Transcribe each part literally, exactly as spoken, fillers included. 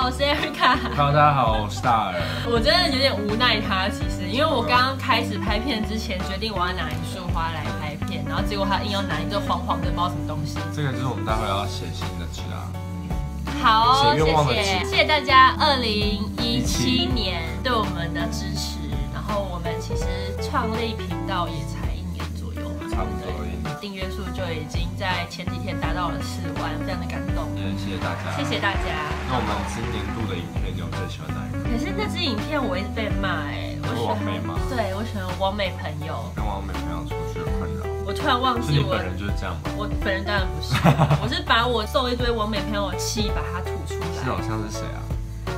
我是 Erica。 Hello， 大家好，我是大耳。 我真的有点无奈他，其实因为我刚刚开始拍片之前，决定我要拿一束花来拍片，然后结果他硬要拿一个黄黄的，不知道什么东西。 这个就是我们待会要写新的纸啊。 好， 写愿望的纸。 谢谢，谢谢大家二零一七年对我们的支持。然后我们其实创立频道也才一年左右嘛， 差不多一年。 订阅数就已经在前几天达到了四万，非常的感动。 也谢谢大家， 谢谢大家。 那我们今年度的影片，你有最喜欢哪一个？ 可是那支影片我一直被骂哎、欸，我喜欢王美吗？ 对，我喜欢王美朋友。 跟王美朋友出去的困扰。 我突然忘记我。 是你本人就是这样吗？ 我本人当然不是，我是把我受一堆王美朋友的气把它吐出来。 是好像是谁啊？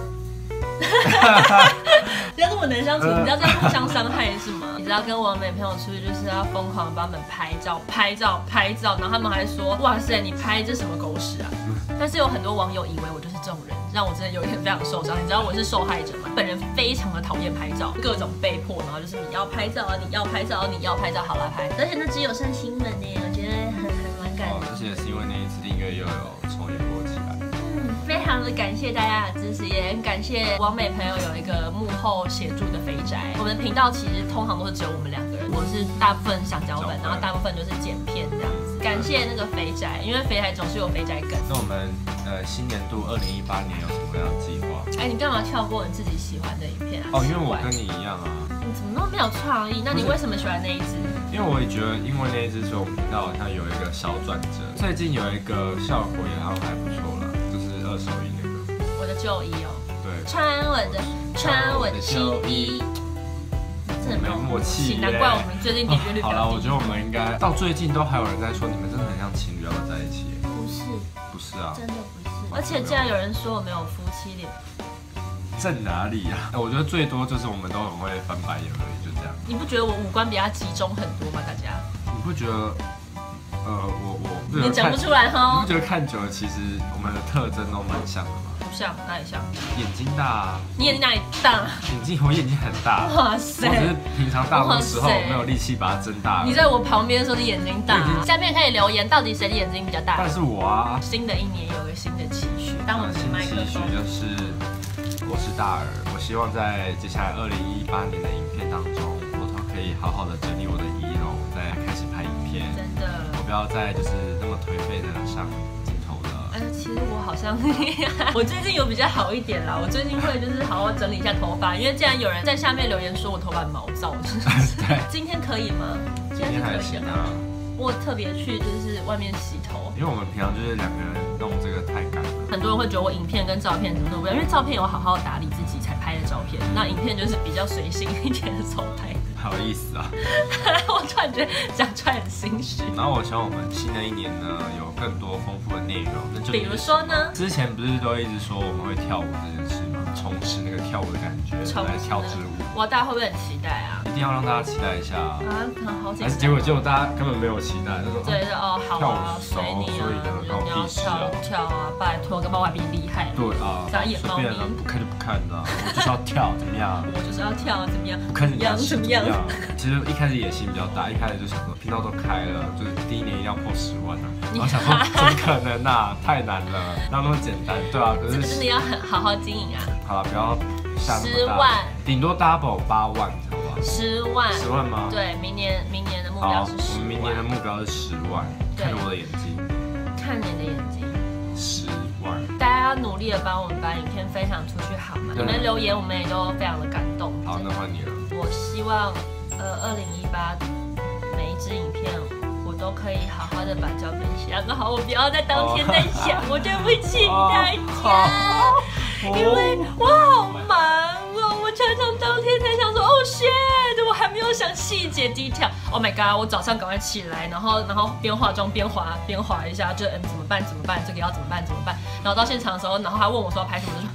不要这么难相处，你知道这样互相伤害是吗？你知道跟王美朋友出去就是要疯狂帮他们拍照、拍照、拍照，然后他们还说：“哇塞，你拍这什么狗屎啊！”但是有很多网友以为我就是这种人，让我真的有一点非常受伤。你知道我是受害者吗？本人非常的讨厌拍照，各种被迫，然后就是你要拍照啊，你要拍照啊，你要拍照，好啦拍。而且那只有上新闻呢，我觉得很很蛮感人。 而且也是因为那一次订阅又有重演播起来。 嗯，非常的感谢大家的支持，也很感谢王美朋友有一个幕后协助的肥宅。我们的频道其实通常都是只有我们两个人，我是大部分想脚本，然后大部分就是剪片这样子。感谢那个肥宅，因为肥宅总是有肥宅梗。 那我们呃新年度二零一八年有什么样的计划？ 哎，你干嘛跳过你自己喜欢的影片啊？ 哦，因为我跟你一样啊。 你怎么那么没有创意？那你为什么喜欢那一支？ 因为我也觉得，因为那一支，所以我们频道好像有一个小转折。最近有一个效果也好像还不错啦，就是二手衣那个。 我的旧衣哦。 对。 穿我的穿我的新衣。 真的没默契耶， 难怪我们最近点阅率比较低。 好了，我觉得我们应该到最近都还有人在说，你们真的很像情侣，要不要在一起？ 不是， 不是啊， 真的不是。而且竟然有人说我没有夫妻脸。 在哪里呀、啊？我觉得最多就是我们都很会翻白眼而已，就这样。 你不觉得我五官比他集中很多吗？大家？ 你不觉得？呃，我我你讲不出来哈。 你不觉得看久了，其实我们的特征都蛮像的吗？ 不像，哪里像？ 眼睛大。 你眼睛哪里大？ 眼睛，我眼睛很大。 哇塞！ 我只是平常大多时候没有力气把它睁大。 你在我旁边说你眼睛大。下面可以留言，到底谁的眼睛比较大？ 但是我啊。 新的一年有个新的期许，当我们的麦克风就是。我是大耳，我希望在接下来二零一八年的影片当中，我都可以好好的整理我的仪容，再开始拍影片。 真的， 我不要再就是那么颓废的上镜头了。 哎，其实我好像，我最近有比较好一点啦。我最近会就是好好整理一下头发，因为既然有人在下面留言说我头发毛躁， 对， 今天可以吗？ 今天还行啊。 我特别去就是外面洗头， 因为我们平常就是两个人弄这个太赶了。 很多人会觉得我影片跟照片怎么都不一样，因为照片有好好打理自己才拍的照片，那影片就是比较随性一点的手拍。 好意思啊！ 我突然觉得讲出来很心虚。 然后我希望我们新的一年呢有更多丰富的内容，那就比如说呢？ 之前不是都一直说我们会跳舞这件事吗？重拾那个跳舞的感觉，来跳支舞。 哇，大家会不会很期待啊？ 一定要让大家期待一下啊！ 好紧张。 结果结果大家根本没有期待，就说对对哦，好啊，随你啊， 你要跳跳啊，拜托，跟猫还比你厉害。 对啊， 傻眼猫咪， 不看就不看的，我就是要跳，怎么样？ 我就是要跳，怎么样？ 不看怎么样？ 怎么样？ 其实一开始野心比较大，一开始就想说频道都开了，就是第一年一定要破十万啊！然后想说怎么可能啊，太难了，哪有那么简单？对啊，可是真的要很好好经营啊。 好了，不要下那么大。 十万， 顶多 double 八万，好不好？ 十万， 十万吗？ 对，明年明年的目标是十万。 我们明年的目标是十万，看着我的眼睛， 看你的眼睛， 十万。 大家要努力的帮我们把影片分享出去，好吗？你们留言我们也都非常的感动。 好，那换你了。 我希望。呃，二零一八每一支影片，我都可以好好的把脚本写好，我不要在当天在想，我对不起大家，因为我好忙哦，我常常当天才想说，哦 shit， 我还没有想细节 detail。Oh my god， 我早上赶快起来，然后然后边化妆边滑边滑一下，就嗯怎么办怎么办，这个要怎么办怎么办，然后到现场的时候，然后他问我说要拍什么，我就说。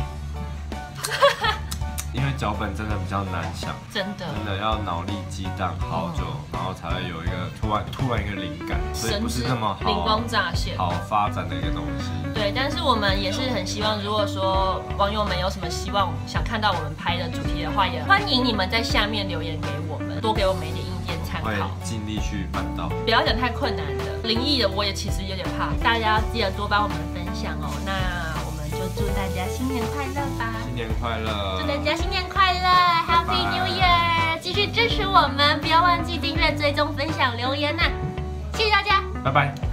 因为脚本真的比较难想， 真的， 真的要脑力激荡好久，嗯、然后才会有一个突然突然一个灵感，所以不是那么好灵光乍现、 好发展的一个东西。 对，但是我们也是很希望，如果说网友们有什么希望想看到我们拍的主题的话，也欢迎你们在下面留言给我们，多给我们一点意见参考。 会尽力去办到， 不要讲太困难的，灵异的我也其实有点怕，大家记得多帮我们分享哦。那我们就祝大家新年年快乐！ 祝大家新年快乐 ，Happy New Year！ 继续支持我们，不要忘记订阅、追踪、分享、留言呐、谢谢大家， 拜拜。